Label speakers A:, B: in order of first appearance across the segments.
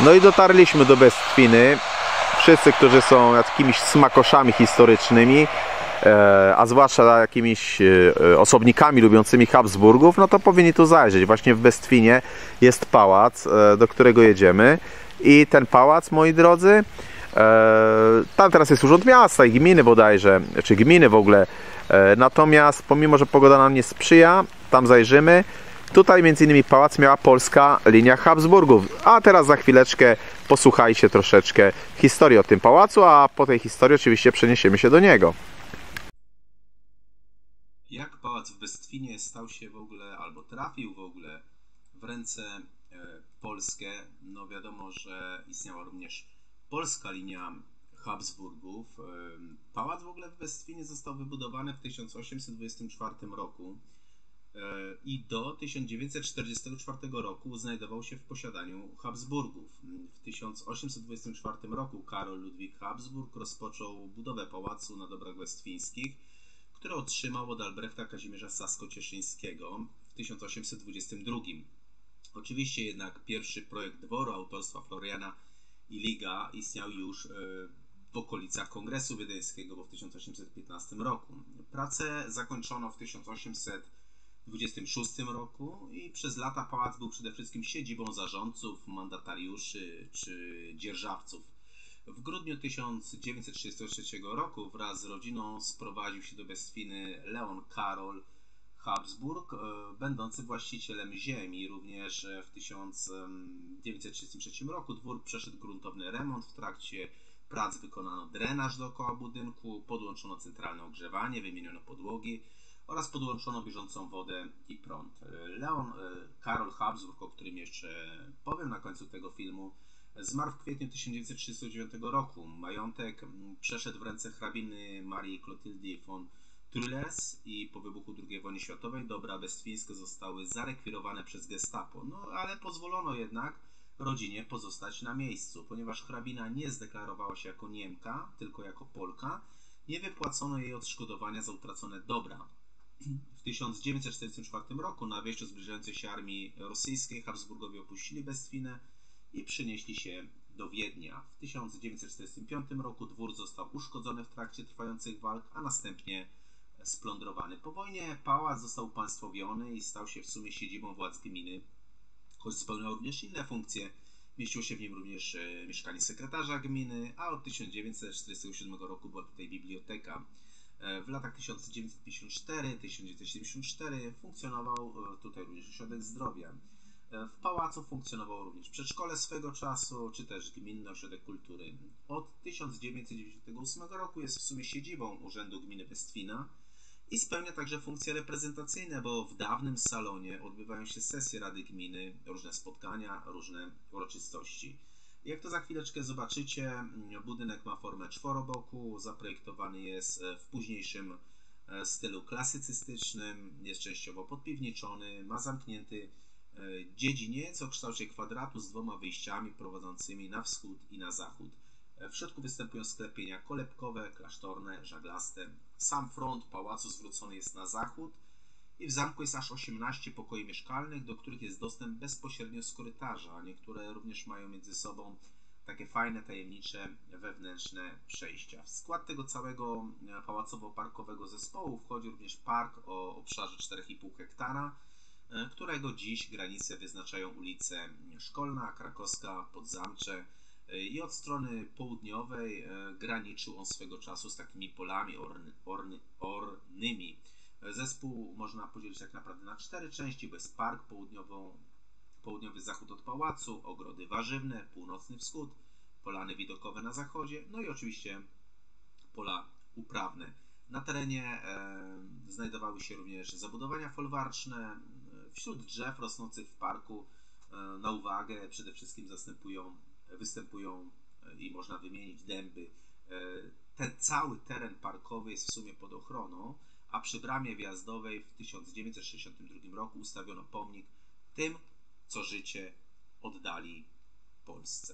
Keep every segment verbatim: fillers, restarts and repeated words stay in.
A: No i dotarliśmy do Bestwiny. Wszyscy, którzy są jakimiś smakoszami historycznymi, a zwłaszcza jakimiś osobnikami lubiącymi Habsburgów, no to powinni tu zajrzeć. Właśnie w Bestwinie jest pałac, do którego jedziemy. I ten pałac, moi drodzy, tam teraz jest urząd miasta i gminy bodajże, czy gminy w ogóle. Natomiast pomimo, że pogoda nam nie sprzyja, tam zajrzymy. Tutaj między innymi pałac miała polska linia Habsburgów. A teraz za chwileczkę posłuchajcie troszeczkę historii o tym pałacu, a po tej historii oczywiście przeniesiemy się do niego.
B: Jak pałac w Bestwinie stał się w ogóle, albo trafił w ogóle w ręce e, polskie, no wiadomo, że istniała również polska linia Habsburgów. E, pałac w ogóle w Bestwinie został wybudowany w tysiąc osiemset dwudziestym czwartym roku e, i do tysiąc dziewięćset czterdziestego czwartego roku znajdował się w posiadaniu Habsburgów. W tysiąc osiemset dwudziestym czwartym roku Karol Ludwik Habsburg rozpoczął budowę pałacu na Dobrach Westfińskich, które otrzymał od Albrechta Kazimierza Sasko-Cieszyńskiego w tysiąc osiemset dwudziestym drugim. Oczywiście jednak pierwszy projekt dworu autorstwa Floriana Illiga istniał już w okolicach Kongresu Wiedeńskiego, bo w tysiąc osiemset piętnastym roku. Pracę zakończono w tysiąc osiemset dwudziestym szóstym roku i przez lata pałac był przede wszystkim siedzibą zarządców, mandatariuszy czy dzierżawców. W grudniu tysiąc dziewięćset trzydziestego trzeciego roku wraz z rodziną sprowadził się do Bestwiny Leon Karol Habsburg, będący właścicielem ziemi. Również w tysiąc dziewięćset trzydziestym trzecim roku dwór przeszedł gruntowny remont. W trakcie prac wykonano drenaż dookoła budynku, podłączono centralne ogrzewanie, wymieniono podłogi oraz podłączono bieżącą wodę i prąd. Leon Karol Habsburg, o którym jeszcze powiem na końcu tego filmu, zmarł w kwietniu tysiąc dziewięćset trzydziestego dziewiątego roku. Majątek przeszedł w ręce hrabiny Marii Clotilde von Trulles i po wybuchu drugiej wojny światowej dobra bestwińskie zostały zarekwirowane przez gestapo. No ale pozwolono jednak rodzinie pozostać na miejscu. Ponieważ hrabina nie zdeklarowała się jako Niemka, tylko jako Polka, nie wypłacono jej odszkodowania za utracone dobra. W tysiąc dziewięćset czterdziestym czwartym roku na wieściu zbliżającej się armii rosyjskiej Habsburgowie opuścili Bestwinę i przenieśli się do Wiednia. W tysiąc dziewięćset czterdziestym piątym roku dwór został uszkodzony w trakcie trwających walk, a następnie splądrowany. Po wojnie pałac został upaństwowiony i stał się w sumie siedzibą władz gminy, choć spełniał również inne funkcje. Mieściło się w nim również mieszkanie sekretarza gminy, a od tysiąc dziewięćset czterdziestego siódmego roku była tutaj biblioteka. W latach tysiąc dziewięćset pięćdziesiątym czwartym do tysiąc dziewięćset siedemdziesiątego czwartego funkcjonował tutaj również ośrodek zdrowia. W pałacu funkcjonowało również przedszkole swego czasu, czy też Gminny Ośrodek Kultury. Od tysiąc dziewięćset dziewięćdziesiątego ósmego roku jest w sumie siedzibą Urzędu Gminy Bestwina i spełnia także funkcje reprezentacyjne, bo w dawnym salonie odbywają się sesje Rady Gminy, różne spotkania, różne uroczystości. Jak to za chwileczkę zobaczycie, budynek ma formę czworoboku, zaprojektowany jest w późniejszym stylu klasycystycznym, jest częściowo podpiwniczony, ma zamknięty dziedziniec o kształcie kwadratu z dwoma wyjściami prowadzącymi na wschód i na zachód. W środku występują sklepienia kolebkowe, klasztorne, żaglaste. Sam front pałacu zwrócony jest na zachód i w zamku jest aż osiemnaście pokoi mieszkalnych, do których jest dostęp bezpośrednio z korytarza. Niektóre również mają między sobą takie fajne, tajemnicze, wewnętrzne przejścia. W skład tego całego pałacowo-parkowego zespołu wchodzi również park o obszarze cztery i pół hektara, którego dziś granice wyznaczają ulice Szkolna, Krakowska, Podzamcze i od strony południowej graniczył on swego czasu z takimi polami orny, orny, ornymi. Zespół można podzielić tak naprawdę na cztery części, bo jest park południową, południowy zachód od pałacu, ogrody warzywne, północny wschód, polany widokowe na zachodzie, no i oczywiście pola uprawne. Na terenie e, znajdowały się również zabudowania folwarczne. Wśród drzew rosnących w parku e, na uwagę przede wszystkim zastępują, występują e, i można wymienić dęby. E, ten cały teren parkowy jest w sumie pod ochroną, a przy bramie wjazdowej w tysiąc dziewięćset sześćdziesiątym drugim roku ustawiono pomnik tym, co życie oddali Polsce.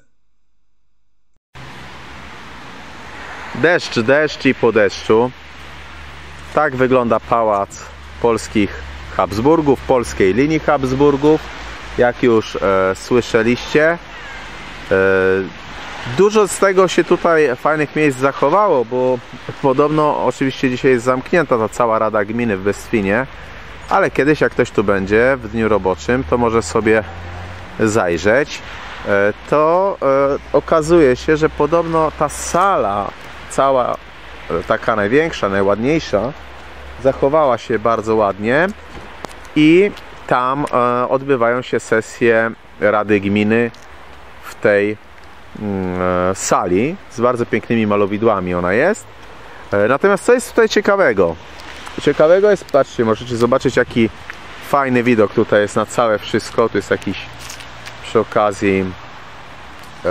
A: Deszcz, deszcz i po deszczu. Tak wygląda pałac polskich Habsburgów, polskiej linii Habsburgów. Jak już e, słyszeliście, Dużo z tego się tutaj fajnych miejsc zachowało, bo podobno oczywiście dzisiaj jest zamknięta ta cała Rada Gminy w Bestwinie, ale kiedyś jak ktoś tu będzie w dniu roboczym, to może sobie zajrzeć. To okazuje się, że podobno ta sala, cała taka największa, najładniejsza, zachowała się bardzo ładnie i tam odbywają się sesje Rady Gminy w tej sali z bardzo pięknymi malowidłami ona jest. Natomiast co jest tutaj ciekawego? Ciekawego jest, patrzcie, możecie zobaczyć jaki fajny widok tutaj jest na całe wszystko. Tu jest jakiś przy okazji e,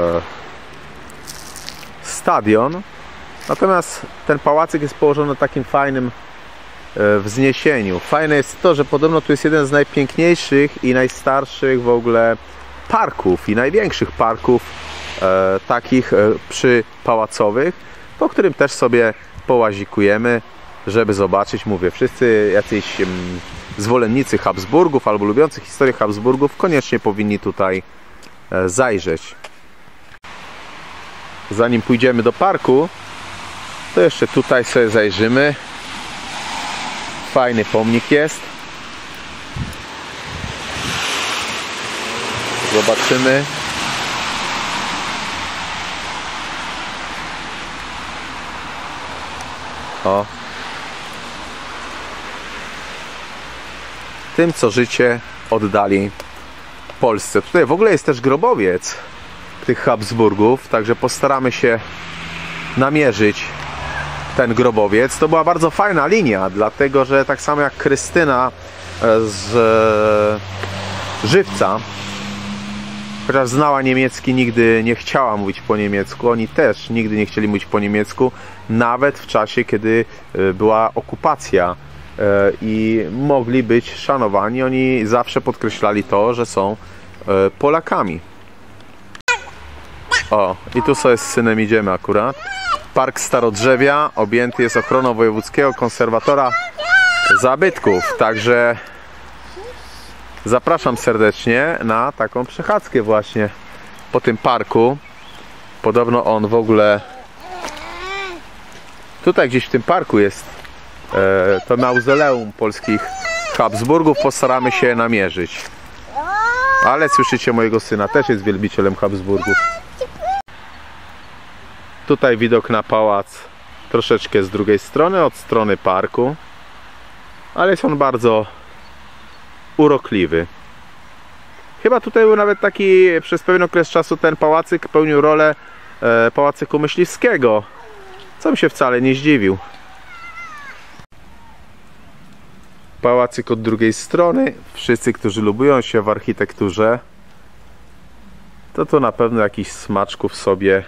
A: stadion. Natomiast ten pałacyk jest położony na takim fajnym e, wzniesieniu. Fajne jest to, że podobno tu jest jeden z najpiękniejszych i najstarszych w ogóle parków i największych parków e, takich e, przypałacowych, po którym też sobie połazikujemy, żeby zobaczyć, mówię, wszyscy jacyś mm, zwolennicy Habsburgów albo lubiący historię Habsburgów koniecznie powinni tutaj e, zajrzeć. Zanim pójdziemy do parku, to jeszcze tutaj sobie zajrzymy. Fajny pomnik jest. Zobaczymy. O. Tym, co życie oddali Polsce. Tutaj w ogóle jest też grobowiec tych Habsburgów, także postaramy się namierzyć ten grobowiec. To była bardzo fajna linia, dlatego że tak samo jak Krystyna z Żywca, chociaż znała niemiecki, nigdy nie chciała mówić po niemiecku. Oni też nigdy nie chcieli mówić po niemiecku, nawet w czasie, kiedy była okupacja i mogli być szanowani. Oni zawsze podkreślali to, że są Polakami. O, i tu sobie z synem idziemy akurat. Park Starodrzewia objęty jest ochroną Wojewódzkiego Konserwatora Zabytków, także zapraszam serdecznie na taką przechadzkę właśnie po tym parku. Podobno on w ogóle tutaj gdzieś w tym parku jest e, to mauzoleum polskich Habsburgów. Postaramy się namierzyć. Ale słyszycie, mojego syna też jest wielbicielem Habsburgów. Tutaj widok na pałac troszeczkę z drugiej strony, od strony parku, ale jest on bardzo urokliwy. Chyba tutaj był nawet taki, przez pewien okres czasu ten pałacyk pełnił rolę e, pałacyku myśliwskiego, co mi się wcale nie zdziwił. Pałacyk od drugiej strony. Wszyscy, którzy lubią się w architekturze, to tu na pewno jakichś smaczków sobie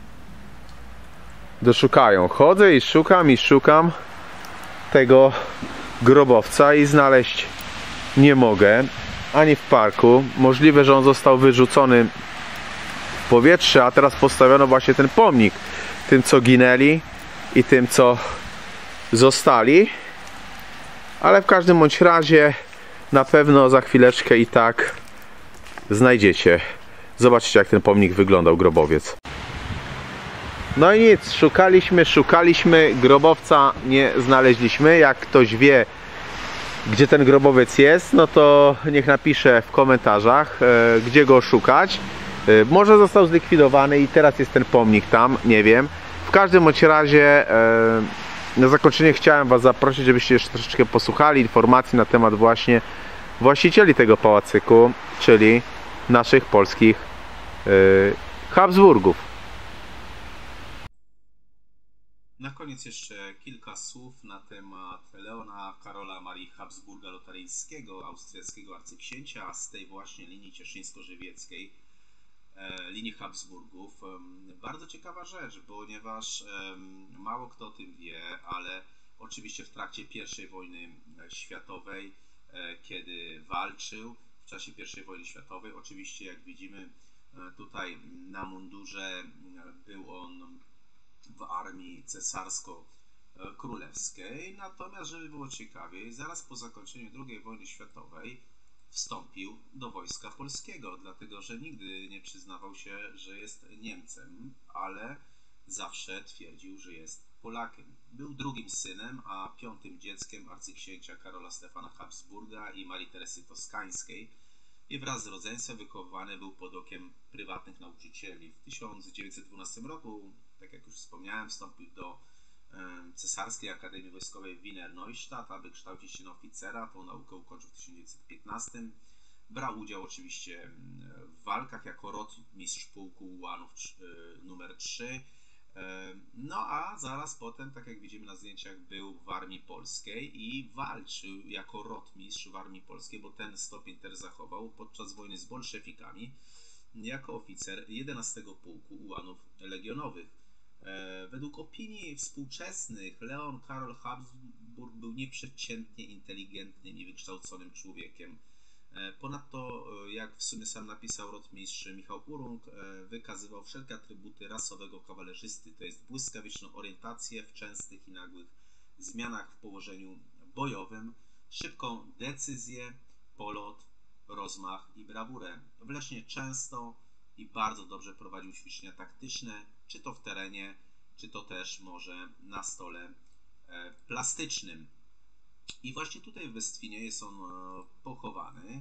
A: doszukają. Chodzę i szukam i szukam tego grobowca i znaleźć nie mogę, ani w parku. Możliwe, że on został wyrzucony w powietrze, a teraz postawiono właśnie ten pomnik tym, co ginęli i tym, co zostali. Ale w każdym bądź razie na pewno za chwileczkę i tak znajdziecie. Zobaczcie, jak ten pomnik wyglądał, grobowiec. No i nic, szukaliśmy, szukaliśmy, grobowca nie znaleźliśmy. Jak ktoś wie, gdzie ten grobowiec jest, no to niech napisze w komentarzach, e, gdzie go szukać. E, może został zlikwidowany i teraz jest ten pomnik tam, nie wiem. W każdym bądź razie e, na zakończenie chciałem Was zaprosić, żebyście jeszcze troszeczkę posłuchali informacji na temat właśnie właścicieli tego pałacyku, czyli naszych polskich e, Habsburgów.
B: Na koniec jeszcze kilka słów na temat Leona Karola Marii Habsburga Lotaryńskiego, austriackiego arcyksięcia z tej właśnie linii cieszyńsko-żywieckiej, e, linii Habsburgów. E, bardzo ciekawa rzecz, ponieważ e, mało kto o tym wie, ale oczywiście w trakcie pierwszej wojny światowej, e, kiedy walczył w czasie pierwszej wojny światowej, oczywiście jak widzimy e, tutaj na mundurze był on w armii cesarsko-królewskiej. Natomiast, żeby było ciekawiej, zaraz po zakończeniu drugiej wojny światowej wstąpił do wojska polskiego, dlatego że nigdy nie przyznawał się, że jest Niemcem, ale zawsze twierdził, że jest Polakiem. Był drugim synem, a piątym dzieckiem arcyksięcia Karola Stefana Habsburga i Marii Teresy Toskańskiej i wraz z rodzeństwem wychowywany był pod okiem prywatnych nauczycieli. W tysiąc dziewięćset dwunastym roku, tak jak już wspomniałem, wstąpił do Cesarskiej Akademii Wojskowej w Wiener Neustadt, aby kształcić się na oficera. Tą naukę ukończył w tysiąc dziewięćset piętnastym. Brał udział oczywiście w walkach jako rotmistrz pułku ułanów numer trzy. No a zaraz potem, tak jak widzimy na zdjęciach, był w Armii Polskiej i walczył jako rotmistrz w Armii Polskiej, bo ten stopień też zachował podczas wojny z bolszewikami jako oficer jedenastego Pułku Ułanów Legionowych. Według opinii współczesnych Leon Karol Habsburg był nieprzeciętnie inteligentnym i wykształconym człowiekiem. Ponadto, jak w sumie sam napisał rotmistrz Michał Urung, wykazywał wszelkie atrybuty rasowego kawalerzysty, to jest błyskawiczną orientację w częstych i nagłych zmianach w położeniu bojowym, szybką decyzję, polot, rozmach i brawurę. Wlecznie często i bardzo dobrze prowadził ćwiczenia taktyczne, czy to w terenie, czy to też może na stole plastycznym. I właśnie tutaj w Westwinie jest on pochowany.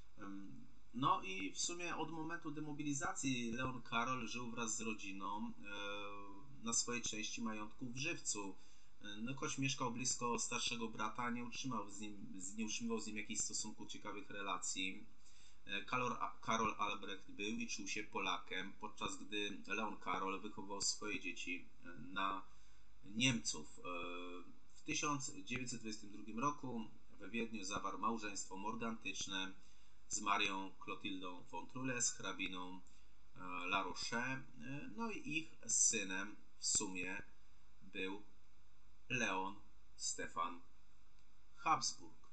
B: No i w sumie od momentu demobilizacji Leon Karol żył wraz z rodziną na swojej części majątku w Żywcu. No, choć mieszkał blisko starszego brata, nie utrzymał z nim, nie utrzymywał z nim jakichś stosunków ciekawych relacji. Karol, Karol Albrecht był i czuł się Polakiem, podczas gdy Leon Karol wychowywał swoje dzieci na Niemców. W tysiąc dziewięćset dwudziestym drugim roku we Wiedniu zawarł małżeństwo morgantyczne z Marią Clotildą von Trules, hrabiną La Roche. No i ich synem w sumie był Leon Stefan Habsburg.